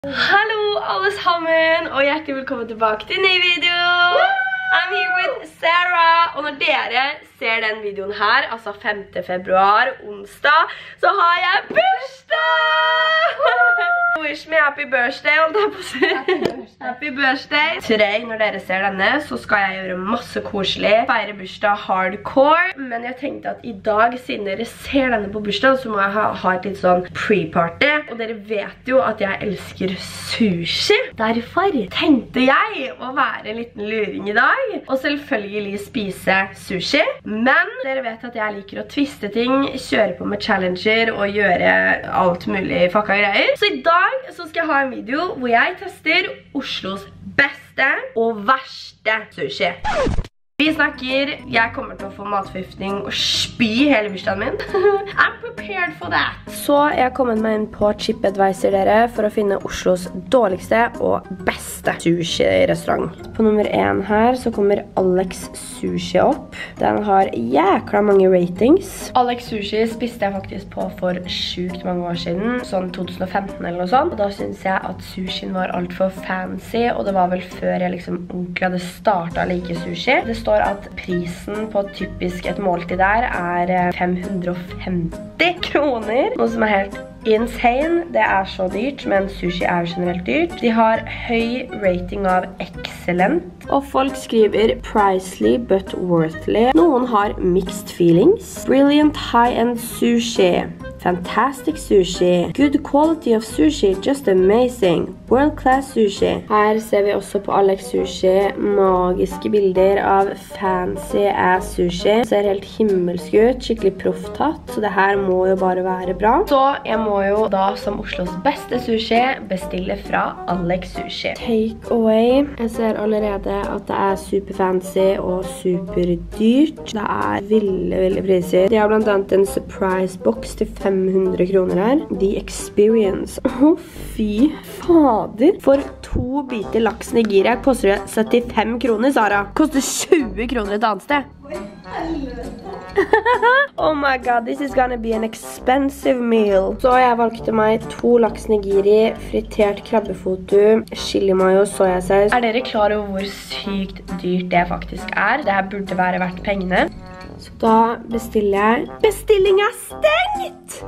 Hallo alle sammen, og hjertelig velkommen tilbake til en ny video. I'm here with Sarah, og når dere ser den videoen her, altså 5. februar, onsdag, så har jeg bursdag! Wish me happy birthday, holdt jeg på å si. Happy birthday. Today, når dere ser denne, så skal jeg gjøre masse koselig, feire bursdag hardcore, men jeg tenkte at i dag, siden dere ser denne på bursdag, så må jeg ha et litt sånn pre-party, og dere vet jo at jeg elsker sushi. Derfor tenkte jeg å være en liten luring i dag, og selvfølgelig spise sushi. Men dere vet at jeg liker å twiste ting, kjøre på med challenger og gjøre alt mulig fucka greier. Så i dag så skal jeg ha en video hvor jeg tester Oslos beste og verste sushi. Vi snakker, jeg kommer til å få matforgiftning og spy hele bursdagen min. I'm prepared for that. Så jeg har kommet meg inn på TripAdvisor dere for å finne Oslos dårligste og beste sushi-restaurant. På nummer 1 her så kommer Alex Sushi opp. Den har jækla mange ratings. Alex Sushi spiste jeg faktisk på for sjukt mange år siden, sånn 2015 eller noe sånt. Og da synes jeg at sushien var alt for fancy, og det var vel før jeg liksom ordentlig hadde startet å like sushi. Det står at prisen på typisk et måltid der er 550 kroner, noe som er helt insane. Det er så dyrt, men sushi er generelt dyrt. De har høy rating av excellent, og folk skriver pricely but worthly. Noen har mixed feelings. Brilliant high-end sushi. Fantastic sushi. Good quality of sushi, just amazing. World-class sushi. Her ser vi også på Alex Sushi magiske bilder av fancy ass sushi. Ser helt himmelsk ut, skikkelig profftatt, så det her må jo bare være bra. Så jeg må jo da som Oslos beste sushi bestille fra Alex Sushi. Take away. Jeg ser allerede at det er super fancy og super dyrt. Det er veldig priser. De har blant annet en surprise box til 500 kroner her. The Experience. Fy fader. For 2 biter laks Nigeria koster det 75 kroner, Sara. Koster 20 kroner et annet sted. Oh my god, this is gonna be an expensive meal. Så jeg valgte meg 2 laks nigiri, fritert krabbefotu, chili mayo, sojasaus. Er dere klar over hvor sykt dyrt det faktisk er? Det her burde være verdt pengene. Så da bestiller jeg. Bestilling er stengt!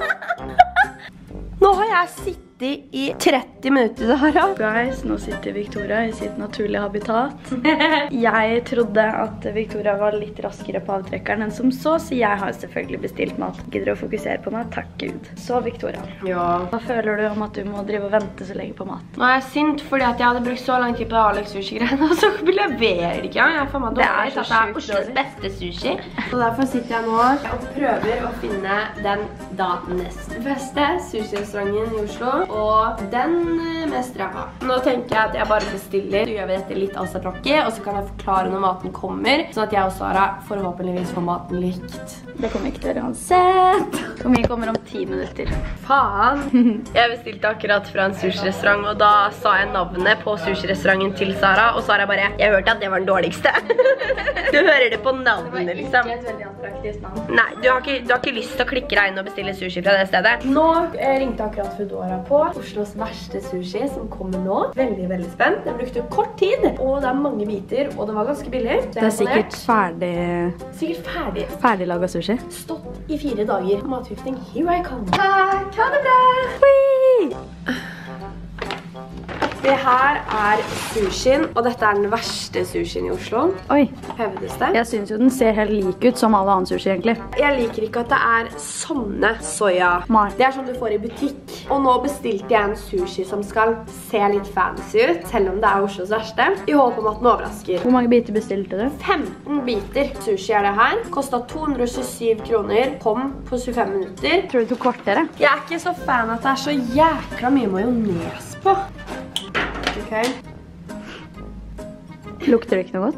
Nå har jeg sittet i 30 minutter, Sara. Guys, nå sitter Victoria i sitt naturlige habitat. Jeg trodde at Victoria var litt raskere på avtrekkeren enn som så jeg har selvfølgelig bestilt mat. Gidder å fokusere på meg, takk Gud. Så Victoria, hva føler du om at du må drive og vente så lenge på mat? Nå er jeg sint fordi at jeg hadde brukt så lang tid på Alex Sushi-greiene, og så leverer de ikke. Jeg får meg dårlig at det er Oslos beste sushi. Så derfor sitter jeg nå og prøver å finne den da nest beste sushi-restauranten i Oslo. Og den mest ræva. Nå tenker jeg at jeg bare bestiller. Så gjør vi dette litt asaprakket, og så kan jeg forklare når maten kommer, sånn at jeg og Sara forhåpentligvis får maten likt. Det kommer ikke til å gjøre uansett. Og vi kommer om 10 minutter. Faen! Jeg bestilte akkurat fra en sushi-restaurant, og da sa jeg navnet på sushi-restauranten til Sara, og Sara bare, jeg hørte at det var den dårligste. Du hører det på navnet, liksom. Det var ikke et veldig attraktivt navn. Nei, du har ikke lyst til å klikke deg inn og bestille sushi fra det stedet. Nå ringte akkurat Foodora på Oslos verste sushi, som kommer nå. Veldig, veldig spent. Den brukte kort tid, og det er mange biter, og det var ganske billig. Det er sikkert ferdig. Ferdiglaget sushi. Stått i 4 dager. Matforgiftning, here I come. Takk, ha det bra! Det her er sushien, og dette er den verste sushien i Oslo. Oi. Hevdes det. Jeg synes jo den ser helt lik ut som alle andre sushi egentlig. Jeg liker ikke at det er sånne soja. Det er sånn du får i butikk. Og nå bestilte jeg en sushi som skal se litt fancy ut, selv om det er Oslos verste. I håp om at den overrasker. Hvor mange biter bestilte du? 15 biter sushi er det her. Kostet 227 kroner. Kom på 25 minutter. Tror du tok kvartere? Jeg er ikke så fan at det er så jækla mye majones på. Ok. Lukter det ikke noe godt?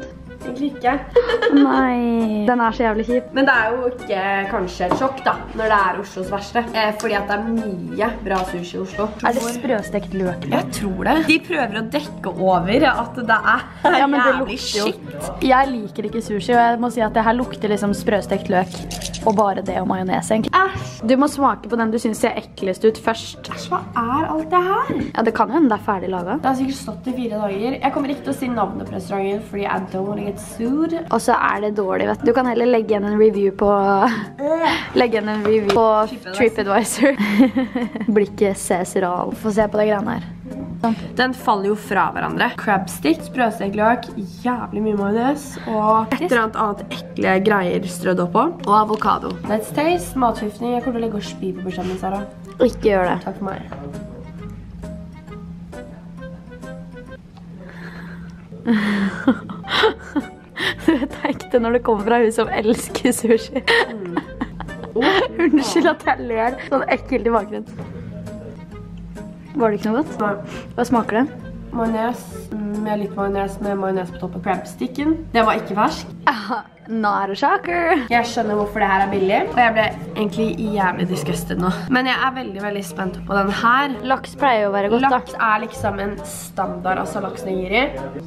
egentlig ikke. Nei, den er så jævlig kjip. Men det er jo ikke kanskje et sjokk da, når det er Oslos verste. Fordi at det er mye bra sushi i Oslo. Er det sprøstekt løk? Jeg tror det. De prøver å dekke over at det er Ja, men det jævlig lukter jo. shit. Jeg liker ikke sushi, og jeg må si at det her lukter liksom sprøstekt løk. Og bare det og majones, egentlig. Æsj, Du må smake på den du synes ser eklest ut først. hva er alt det her? Ja, det kan jo hende det er ferdig laget. Det har sikkert stått i 4 dager. Jeg kommer ikke til å si navnet på restauranten, fordi I don't want to get sued. Og så er det dårlig, vet du. Du kan heller legge igjen en review på TripAdvisor. Blikket Cæsar. Få se på det greiene her. Den faller jo fra hverandre. Crabstick, sprøstekt løk, jævlig mye majones, og et eller annet ekle greier strødd oppå, og avokado. Let's taste. Matforgiftning. Jeg kommer til å legge og spy på bursdagen min, Sara. Ikke gjør det. Takk for meg. Du vet ekte når det kommer fra hun som elsker sushi. Unnskyld at jeg ler sånn ekkelt i bakgrunnen. Var det ikke noe godt? Nei. Hva smaker det? Majones, med litt majones på toppen. Crabsticken. Det var ikke fersk. Not a shocker. Jeg skjønner hvorfor det her er billig, og jeg ble egentlig jævlig disgusted nå. Men jeg er veldig, veldig spent på den her. Laks pleier å være godt, da. Laks er liksom en standard, altså laks nigiri.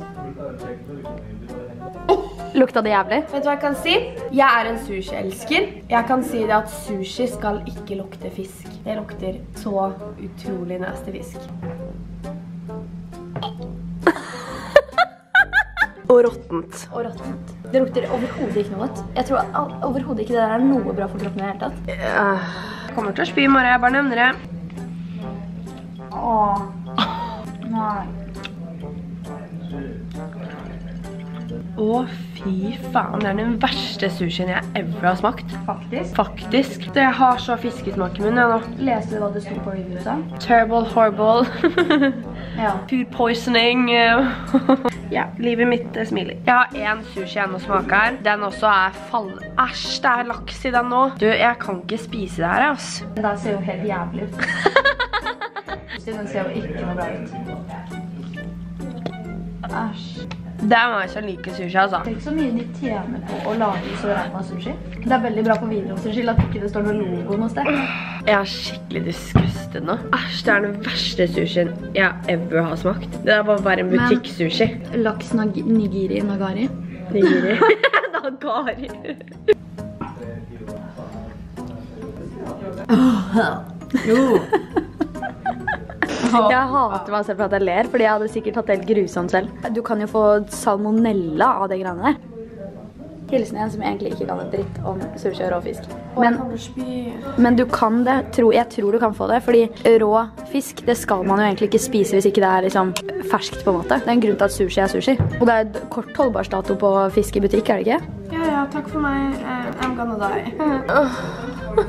Lukta det jævlig? Vet du hva jeg kan si? Jeg er en sushi-elsker. Jeg kan si det at sushi skal ikke lukte fisk. Det lukter så utrolig nasty fisk. Og råttent. Og råttent. Det lukter overhodet ikke noe godt. Jeg tror overhodet ikke det der er noe bra for kroppen i det hele tatt. Jeg kommer til å spy i morgen, jeg bare nevner det. Nei. Å, fy faen, det er den verste sushien jeg ever har smakt. Faktisk. Jeg har så fiskesmak i munnen, jeg nå. Leste du hva det sto på reviewsa? Terrible, horrible. Ja. Food poisoning. Ja, livet mitt smiler. Jeg har en sushi jeg nå smaker. Den også er Æsj, det er laks i den nå. Du, jeg kan ikke spise det her, ass. Den der ser jo helt jævlig ut. Den ser jo ikke noe bra ut. Æsj. Det er meg som liker sushi, altså. Det er ikke så mye de tjener på å lage så ræva sushi. Det er veldig bra på videoen sin skyld at ikke det står noe logo hos deg. Jeg er skikkelig disgusted nå. Æsj, det er den verste sushien jeg ever har smakt. Det er bare en butikk-sushi. Laks nigiri nagari. Nigiri. Nagari. Jo. Jeg hater meg selv for at jeg ler, fordi jeg hadde sikkert hatt det helt grusomt selv. Du kan jo få salmonella av det greiene der. Hilsen en som egentlig ikke kan en dritt om sushi og råfisk. Men du kan det, jeg tror du kan få det, fordi rå fisk, det skal man jo egentlig ikke spise hvis ikke det er liksom ferskt på en måte. Det er en grunn til at sushi er sushi. Og det er kort holdbarstato på fisk i butikk, er det ikke? Ja, takk for meg. I'm gonna die.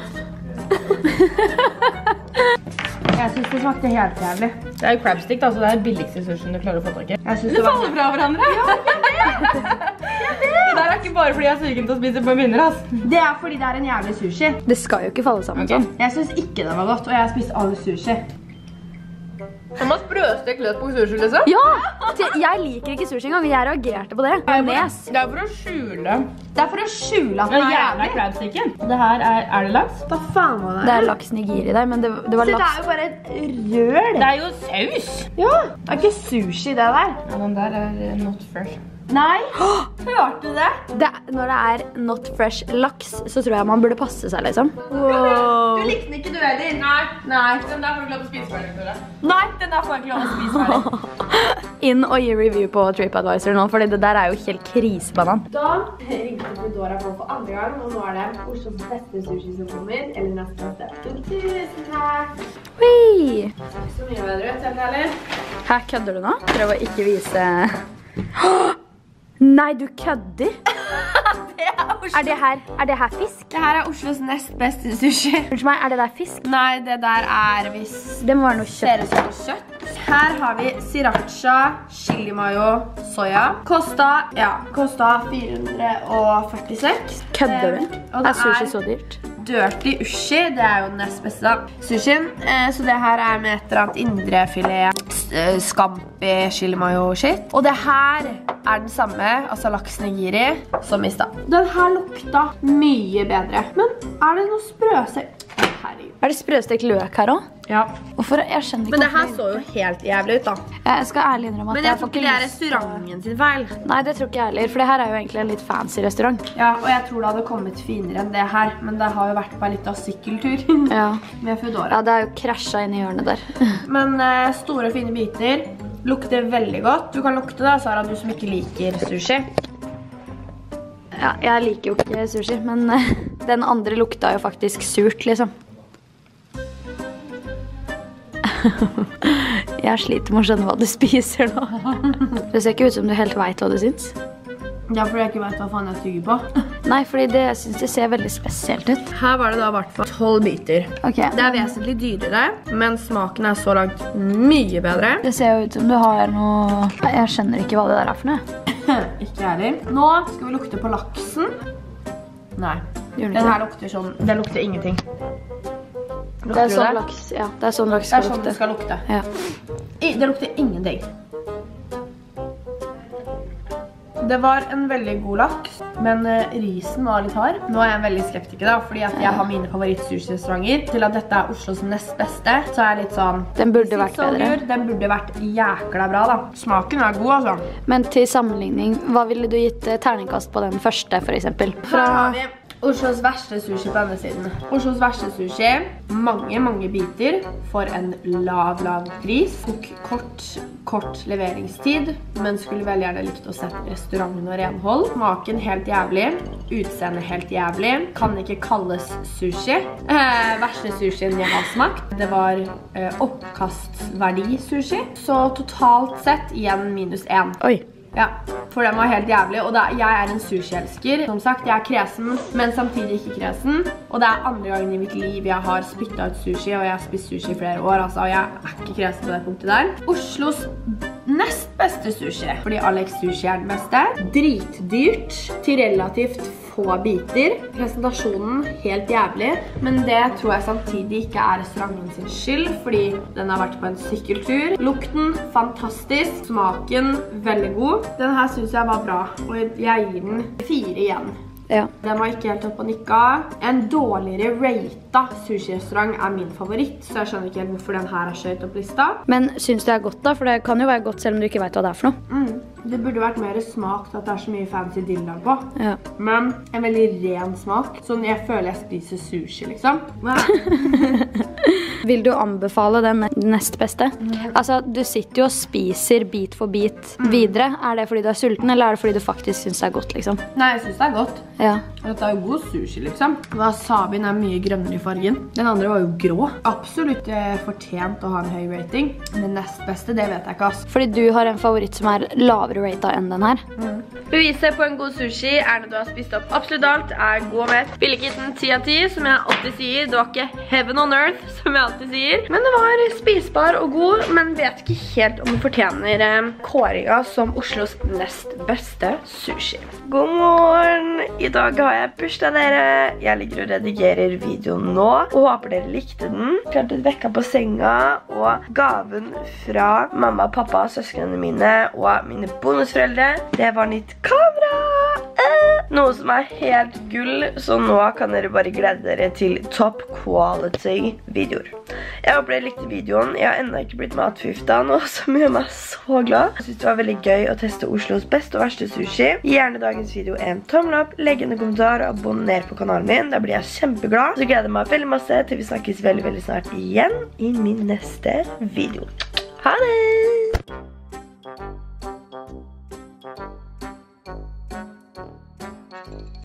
Jeg synes det smakte helt jævlig. Det er jo crabstick da, så det er det billigste sushien du klarer å få tak i. Du faller fra hverandre! Det der er ikke bare fordi jeg er sugen til å spise på minner, ass. Det er fordi det er en jævlig sushi. Det skal jo ikke falle sammen sånn. Jeg synes ikke det var godt, og jeg har spist all sushi. Kan man sprøstekt løt på sushi, liksom? Ja! Jeg liker ikke sushi engang, jeg reagerte på det. Majones. Det er for å skjule. Det er for å skjule at den er jævla crabsticken. Det her er det laks? Hva faen var det? Det er laks nigiri der, men det var laks. Det er jo bare et røl. Det er jo saus. Ja, det er ikke sushi det der. Ja, den der er not fresh. Nei, hørte du det? Når det er not fresh laks, så tror jeg man burde passe seg, liksom. Wow. Du likte den ikke, du heller? Nei. Den der får du lov å spise ferdig, Victoria. Nei, den der får jeg ikke lov å spise ferdig. Inn og gi review på TripAdvisor nå, fordi det der er jo helt krisebanan. Da ringte Foodora på for andre gang, og nå er det Oslos beste sushi som kommer, eller nesten beste. Tusen takk. Hui! Så mye bedre ut, helt ærlig. Her kødder du nå? Prøv å ikke vise... Nei, du kødder! Er det her fisk? Det her er Oslos nest beste sushi. Unnskyld meg, er det der fisk? Nei, det der er hvis... Det må være noe kjøtt. Ser ut som kjøtt. Her har vi sriracha, chili mayo, soya. Kosta 446. Kødder du? Er sushi så dyrt? Dirty ushi, det er jo den nest beste da. Sushien, så det her er med et eller annet indrefilet, scampi, chili mayo shit. Og det her den samme, altså laksen i giri, som i stad. Den her lukta mye bedre. Men det noe sprøstekt? Herregud. Det sprøstekt løk her også? Ja. Hvorfor? Jeg skjønner ikke. Men det her så jo helt jævlig ut da. Jeg skal ærlig innrømme at men jeg tror ikke det restauranten sin feil. Nei, det tror ikke jeg heller, for det her jo egentlig en litt fancy restaurant. Ja, og jeg tror det hadde kommet finere enn det her, men det har jo vært på en litt av sykkeltur med Foodora. Ja, det jo krasjet inn i hjørnet der. Men store, fine biter. Lukter veldig godt. Du kan lukte det, Sara, du som ikke liker sushi. Ja, jeg liker jo ikke sushi, men den andre lukta jo faktisk surt, liksom. Jeg sliter med å skjønne hva du spiser nå. Det ser ikke ut som du helt vet hva du syns. Ja, fordi jeg ikke vet hva faen jeg tygger på. Nei, fordi jeg synes det ser veldig spesielt ut. Her var det da i hvert fall 12 biter. Okay. Det vesentlig dyrere, men smaken så langt mye bedre. Det ser jo ut som du har noe... Jeg skjønner ikke hva det der for noe. Ikke heller. Nå skal vi lukte på laksen. Nei, den her lukter sånn... Den lukter ingenting. Det sånn laks, ja. Det sånn laks skal lukte. Det sånn det skal lukte. Ja. Det lukter ingenting. Det var en veldig god laks, men risen var litt hard. Nå jeg veldig skeptiker da, fordi at jeg har mine favoritt-sushi-restauranter. Til at dette Oslos nest beste, så jeg litt sånn... Den burde vært bedre. Den burde vært jækla bra da. Smaken god altså. Men til sammenligning, hva ville du gitt terningkast på den første, for eksempel? Her har vi Oslos verste sushi på denne siden. Oslos verste sushi, mange biter for en lav pris. Tok kort leveringstid, men skulle veldig gjerne likt å sette restauranten og renhold. Smaken helt jævlig, utseende helt jævlig. Kan ikke kalles sushi. Verste sushien jeg har smakt. Det var oppkastverdi sushi. Så totalt sett igjen -1. Oi. Ja, for den var helt jævlig, og jeg en sushi-elsker. Som sagt, jeg kresen, men samtidig ikke kresen. Og det andre gangen i mitt liv jeg har spyttet ut sushi, og jeg har spist sushi i flere år, altså, og jeg ikke kresen på det punktet der. Oslos nest beste sushi, fordi Alex Sushi den beste. Dritdyrt til relativt få biter. Presentasjonen helt jævlig, men det tror jeg samtidig ikke restauranten sin skyld, fordi den har vært på en sykkeltur. Lukten fantastisk, smaken veldig god. Den her synes jeg var bra, og jeg gir den 4 igjen. Ja. Den var ikke helt opp og nikka. En dårligere ratet sushi-restaurant min favoritt, så jeg skjønner ikke helt hvorfor den her så høyt opp lista. Men synes du det godt da? For det kan jo være godt selv om du ikke vet hva det for noe. Det burde vært mer smakt at det så mye fancy dillar på. Ja. Men en veldig ren smak. Sånn jeg føler jeg spiser sushi, liksom. Vil du anbefale den nest beste? Altså, du sitter jo og spiser bit for bit videre. Det fordi du sulten, eller det fordi du faktisk synes det godt, liksom? Nei, jeg synes det godt. Ja. Dette jo god sushi, liksom. Wasabien mye grønnere i fargen. Den andre var jo grå. Absolutt fortjent å ha en høy rating. Men nest beste, det vet jeg ikke, ass. Fordi du har en favoritt som lavere ratet enn den her. Beviset på en god sushi når du har spist opp absolutt alt, god og mett. Ville ikke gitt den 10 av 10, som jeg alltid sier. Det var ikke heaven on earth, som jeg alltid sier. Men det var spisbar og god, men vet ikke helt om den fortjener kåringa som Oslos nest beste sushi. God morgen! I dag har jeg bursdag, dere. Jeg ligger og redigerer videoen nå, og håper dere likte den. Klart å vekke på senga, og gaven fra mamma, pappa, søskene mine og mine bonusforeldre, det var nytt kamera! Noe som helt gull, så nå kan dere bare glede dere til top quality videoer. Jeg håper dere likte videoen. Jeg har enda ikke blitt matforgifta, noe som gjør meg så glad. Jeg synes det var veldig gøy å teste Oslos beste og verste sushi. Gi gjerne dagens video en tommel opp, legg en kommentar og abonner på kanalen min. Da blir jeg kjempeglad. Så gleder jeg meg veldig masse til vi snakkes veldig snart igjen i min neste video. Ha det!